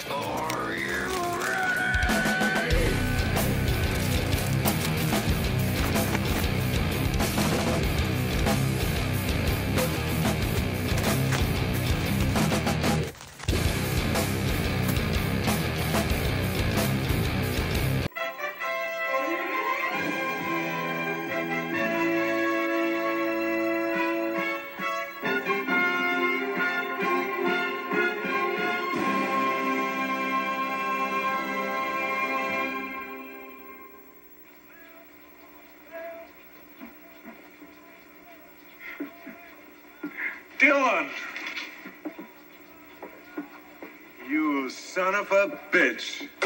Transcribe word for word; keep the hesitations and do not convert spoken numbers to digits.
Are you ready? Dylan! You son of a bitch.